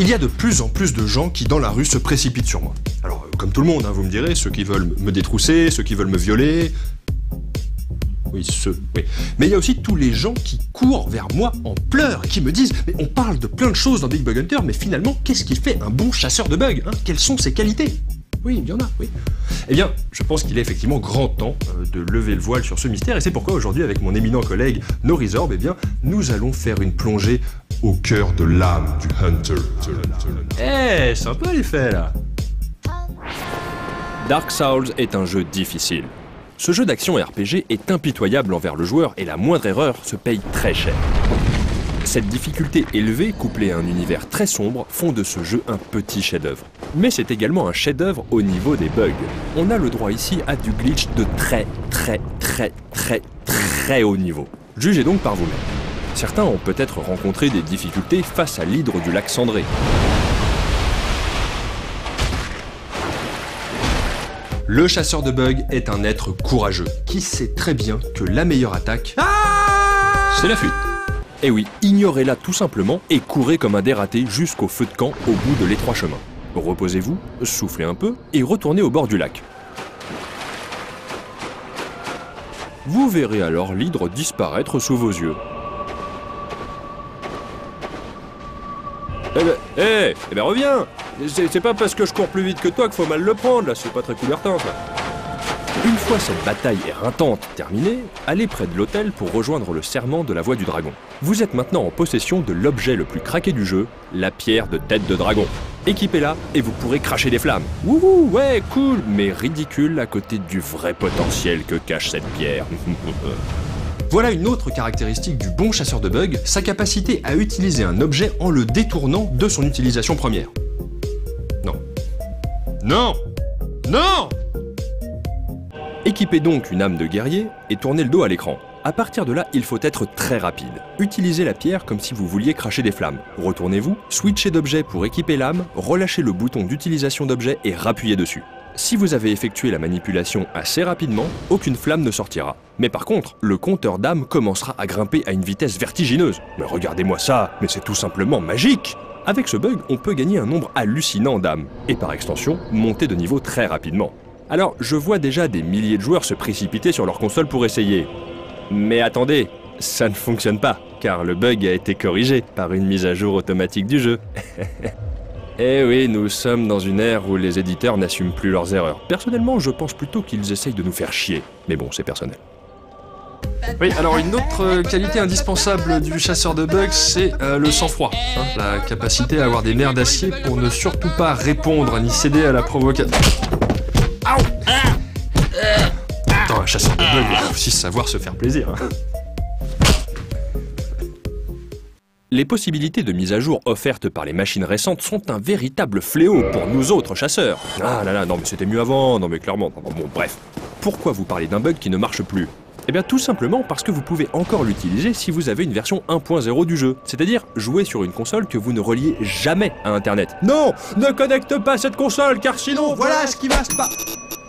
Il y a de plus en plus de gens qui, dans la rue, se précipitent sur moi. Alors, comme tout le monde, hein, vous me direz, ceux qui veulent me détrousser, ceux qui veulent me violer... Oui, oui. Mais il y a aussi tous les gens qui courent vers moi en pleurs et qui me disent « Mais on parle de plein de choses dans Big Bug Hunter, mais finalement, qu'est-ce qui fait un bon chasseur de bugs, hein? Quelles sont ses qualités ?» Oui, il y en a, oui. Eh bien, je pense qu'il est effectivement grand temps de lever le voile sur ce mystère, et c'est pourquoi aujourd'hui, avec mon éminent collègue Norizorb, eh bien, nous allons faire une plongée au cœur de l'âme du Hunter. Eh, sympa les faits, là. Dark Souls est un jeu difficile. Ce jeu d'action RPG est impitoyable envers le joueur et la moindre erreur se paye très cher. Cette difficulté élevée, couplée à un univers très sombre, font de ce jeu un petit chef-d'œuvre. Mais c'est également un chef-d'œuvre au niveau des bugs. On a le droit ici à du glitch de très haut niveau. Jugez donc par vous-même. Certains ont peut-être rencontré des difficultés face à l'hydre du lac Cendré. Le chasseur de bugs est un être courageux, qui sait très bien que la meilleure attaque, c'est la fuite. Et oui, ignorez-la tout simplement et courez comme un dératé jusqu'au feu de camp au bout de l'étroit chemin. Reposez-vous, soufflez un peu et retournez au bord du lac. Vous verrez alors l'hydre disparaître sous vos yeux. Eh ben reviens! C'est pas parce que je cours plus vite que toi qu'il faut mal le prendre, là, c'est pas très coubertin, ça. Une fois cette bataille éreintante terminée, allez près de l'hôtel pour rejoindre le serment de la voix du dragon. Vous êtes maintenant en possession de l'objet le plus craqué du jeu, la pierre de tête de dragon. Équipez-la et vous pourrez cracher des flammes. Wouhou, ouais, cool, mais ridicule à côté du vrai potentiel que cache cette pierre. Voilà une autre caractéristique du bon chasseur de bugs, sa capacité à utiliser un objet en le détournant de son utilisation première. Non. Non! Non! Équipez donc une âme de guerrier et tournez le dos à l'écran. À partir de là, il faut être très rapide. Utilisez la pierre comme si vous vouliez cracher des flammes. Retournez-vous, switchez d'objet pour équiper l'âme, relâchez le bouton d'utilisation d'objet et rappuyez dessus. Si vous avez effectué la manipulation assez rapidement, aucune flamme ne sortira. Mais par contre, le compteur d'âme commencera à grimper à une vitesse vertigineuse. Mais regardez-moi ça, mais c'est tout simplement magique! Avec ce bug, on peut gagner un nombre hallucinant d'âmes, et par extension, monter de niveau très rapidement. Alors, je vois déjà des milliers de joueurs se précipiter sur leur console pour essayer. Mais attendez, ça ne fonctionne pas, car le bug a été corrigé par une mise à jour automatique du jeu. Eh oui, nous sommes dans une ère où les éditeurs n'assument plus leurs erreurs. Personnellement, je pense plutôt qu'ils essayent de nous faire chier. Mais bon, c'est personnel. Oui, alors une autre qualité indispensable du chasseur de bugs, c'est le sang-froid. Hein, la capacité à avoir des nerfs d'acier pour ne surtout pas répondre ni céder à la provocation. Attends, un chasseur de bugs doit aussi savoir se faire plaisir. Hein. Les possibilités de mise à jour offertes par les machines récentes sont un véritable fléau pour nous autres chasseurs. Ah là là, non mais c'était mieux avant, non mais clairement, bon bref. Pourquoi vous parlez d'un bug qui ne marche plus? Eh bien tout simplement parce que vous pouvez encore l'utiliser si vous avez une version 1.0 du jeu, c'est-à-dire jouer sur une console que vous ne reliez jamais à Internet. Non, ne connecte pas cette console car sinon voilà ce qui va se passer.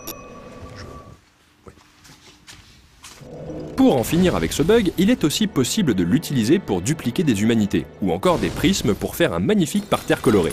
Pour en finir avec ce bug, il est aussi possible de l'utiliser pour dupliquer des humanités, ou encore des prismes pour faire un magnifique parterre coloré.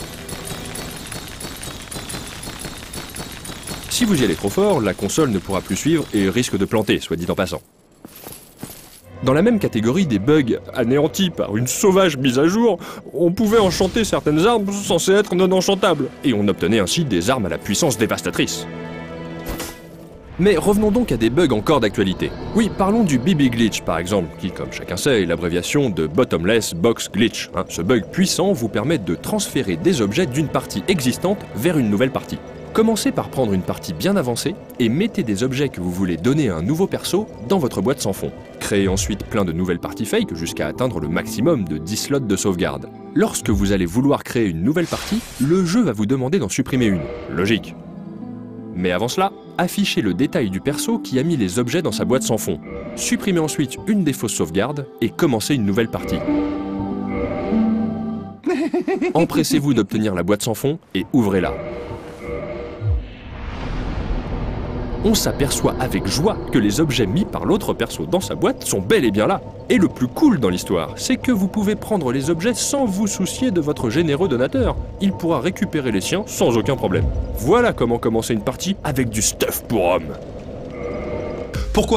Si vous y allez trop fort, la console ne pourra plus suivre et risque de planter, soit dit en passant. Dans la même catégorie des bugs anéantis par une sauvage mise à jour, on pouvait enchanter certaines armes censées être non enchantables, et on obtenait ainsi des armes à la puissance dévastatrice. Mais revenons donc à des bugs encore d'actualité. Oui, parlons du BB Glitch par exemple, qui comme chacun sait est l'abréviation de Bottomless Box Glitch. Ce bug puissant vous permet de transférer des objets d'une partie existante vers une nouvelle partie. Commencez par prendre une partie bien avancée et mettez des objets que vous voulez donner à un nouveau perso dans votre boîte sans fond. Créez ensuite plein de nouvelles parties fake jusqu'à atteindre le maximum de 10 slots de sauvegarde. Lorsque vous allez vouloir créer une nouvelle partie, le jeu va vous demander d'en supprimer une. Logique. Mais avant cela, affichez le détail du perso qui a mis les objets dans sa boîte sans fond. Supprimez ensuite une des fausses sauvegardes et commencez une nouvelle partie. Empressez-vous d'obtenir la boîte sans fond et ouvrez-la. on s'aperçoit avec joie que les objets mis par l'autre perso dans sa boîte sont bel et bien là. Et le plus cool dans l'histoire, c'est que vous pouvez prendre les objets sans vous soucier de votre généreux donateur. Il pourra récupérer les siens sans aucun problème. Voilà comment commencer une partie avec du stuff pour hommes. Pourquoi ?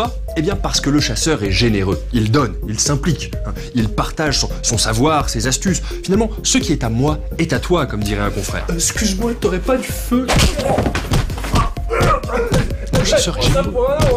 Eh bien parce que le chasseur est généreux, il donne, il s'implique, il partage son savoir, ses astuces. Finalement, ce qui est à moi est à toi, comme dirait un confrère. Excuse-moi, t'aurais pas du feu? Le chasseur est généreux.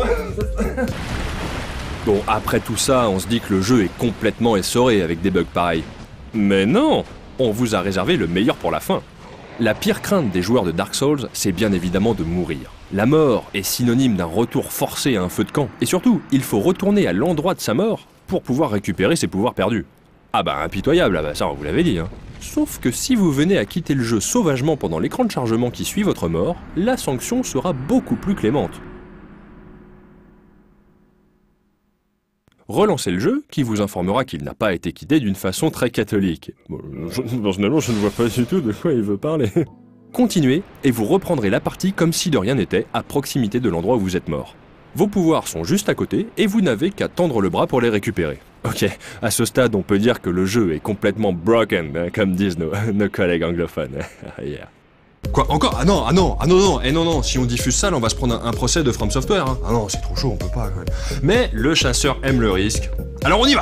Bon, après tout ça, on se dit que le jeu est complètement essoré avec des bugs pareils. Mais non, on vous a réservé le meilleur pour la fin. La pire crainte des joueurs de Dark Souls, c'est bien évidemment de mourir. La mort est synonyme d'un retour forcé à un feu de camp. Et surtout, il faut retourner à l'endroit de sa mort pour pouvoir récupérer ses pouvoirs perdus. Ah bah impitoyable, ah bah ça on vous l'avait dit hein. Sauf que si vous venez à quitter le jeu sauvagement pendant l'écran de chargement qui suit votre mort, la sanction sera beaucoup plus clémente. Relancez le jeu, qui vous informera qu'il n'a pas été quitté d'une façon très catholique. Bon, personnellement, je ne vois pas du tout de quoi il veut parler. Continuez, et vous reprendrez la partie comme si de rien n'était, à proximité de l'endroit où vous êtes mort. Vos pouvoirs sont juste à côté, et vous n'avez qu'à tendre le bras pour les récupérer. Ok, à ce stade, on peut dire que le jeu est complètement broken, hein, comme disent nos collègues anglophones. Yeah. Quoi, encore? Ah non, si on diffuse ça, là, on va se prendre un procès de From Software, hein. Ah non, c'est trop chaud, on peut pas, quand même. Mais le chasseur aime le risque. Alors on y va!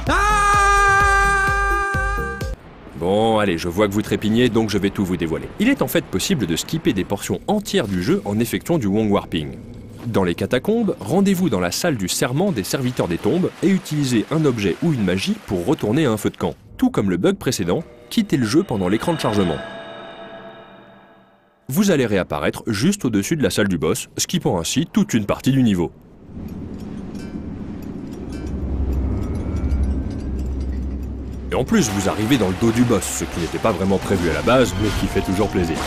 Bon, allez, je vois que vous trépignez, donc je vais tout vous dévoiler. Il est en fait possible de skipper des portions entières du jeu en effectuant du wong warping. Dans les catacombes, rendez-vous dans la salle du serment des serviteurs des tombes et utilisez un objet ou une magie pour retourner à un feu de camp. Tout comme le bug précédent, quittez le jeu pendant l'écran de chargement. Vous allez réapparaître juste au-dessus de la salle du boss, skippant ainsi toute une partie du niveau. Et en plus, vous arrivez dans le dos du boss, ce qui n'était pas vraiment prévu à la base, mais qui fait toujours plaisir.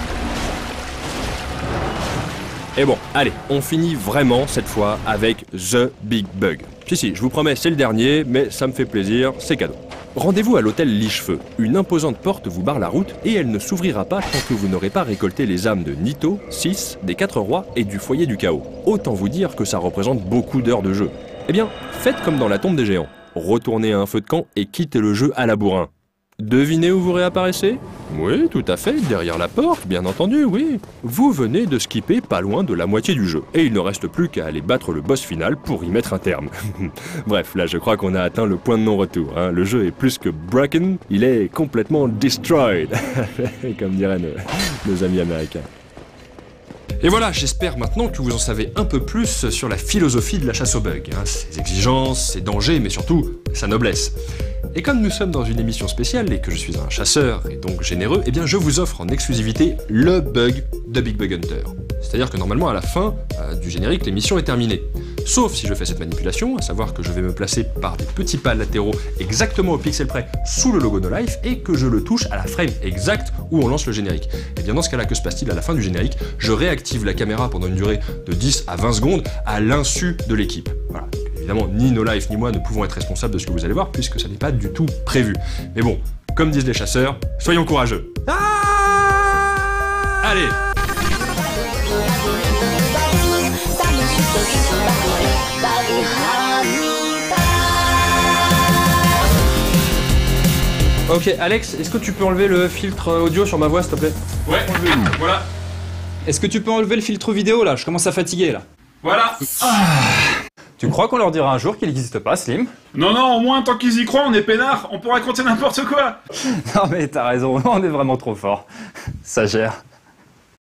Et bon, allez, on finit vraiment cette fois avec The Big Bug. Si, je vous promets, c'est le dernier, mais ça me fait plaisir, c'est cadeau. Rendez-vous à l'hôtel Lichefeu. Une imposante porte vous barre la route et elle ne s'ouvrira pas tant que vous n'aurez pas récolté les âmes de Nito, 6, des 4 rois et du foyer du chaos. Autant vous dire que ça représente beaucoup d'heures de jeu. Eh bien, faites comme dans la tombe des géants. Retournez à un feu de camp et quittez le jeu à la bourrin. Devinez où vous réapparaissez? Oui, tout à fait, derrière la porte, bien entendu, oui. Vous venez de skipper pas loin de la moitié du jeu, et il ne reste plus qu'à aller battre le boss final pour y mettre un terme. Bref, là je crois qu'on a atteint le point de non-retour, hein. Le jeu est plus que broken, il est complètement destroyed, comme diraient nos amis américains. Et voilà, j'espère maintenant que vous en savez un peu plus sur la philosophie de la chasse aux bugs, hein, ses exigences, ses dangers, mais surtout sa noblesse. Et comme nous sommes dans une émission spéciale et que je suis un chasseur et donc généreux, eh bien je vous offre en exclusivité le bug de Big Bug Hunter. C'est-à-dire que normalement à la fin du générique, l'émission est terminée. Sauf si je fais cette manipulation, à savoir que je vais me placer par des petits pas latéraux exactement au pixel près sous le logo No Life et que je le touche à la frame exacte où on lance le générique. Et bien dans ce cas-là, que se passe-t-il à la fin du générique? Je réactive la caméra pendant une durée de 10 à 20 secondes à l'insu de l'équipe. Voilà. Évidemment, ni No Life ni moi ne pouvons être responsables de ce que vous allez voir puisque ça n'est pas du tout prévu. Mais bon, comme disent les chasseurs, soyons courageux. Allez! Ok, Alex, est-ce que tu peux enlever le filtre audio sur ma voix, s'il te plaît? Ouais, voilà. Est-ce que tu peux enlever le filtre vidéo, là? Je commence à fatiguer, là. Voilà. Tu crois qu'on leur dira un jour qu'il n'existe pas, Slim? Non, au moins, tant qu'ils y croient, on est peinards, on peut raconter n'importe quoi. Non mais t'as raison, on est vraiment trop fort. Ça gère.